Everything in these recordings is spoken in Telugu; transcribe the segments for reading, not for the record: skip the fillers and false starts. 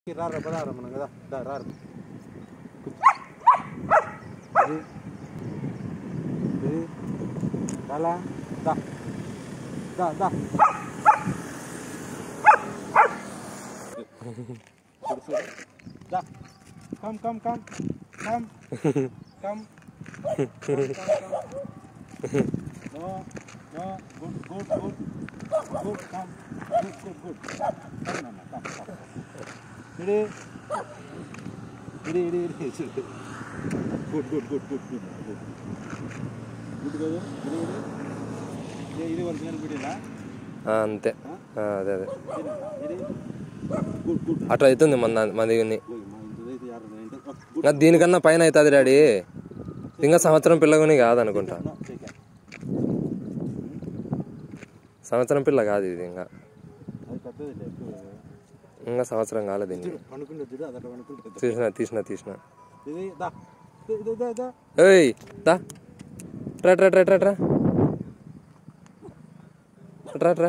Rara badara mana kada da rara jadi dala da da come no good come good Ready? Good. Ini original video na? అంతే అదే అట్లా అవుతుంది మంది ఇంకా దీనికన్నా పైన అవుతుంది డాడీ ఇంకా సంవత్సరం పిల్లగాని కాదనుకుంటా సంవత్సరం పిల్ల కాదు ఇది ఇంకా సంవత్సరం కాలేదు దీన్ని తీసిన ఏయ్ దా ట్రా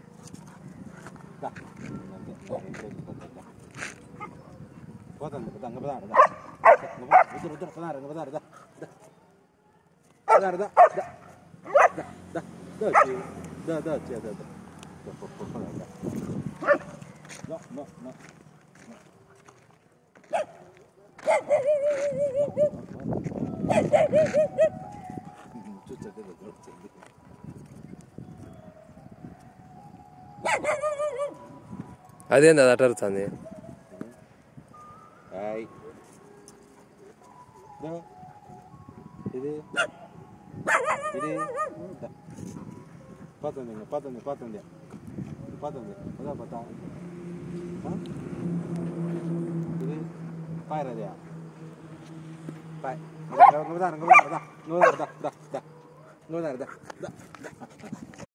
No. అదేంది అది అటరుతుంది ఇది patung ada patah ini paira dia pai nggak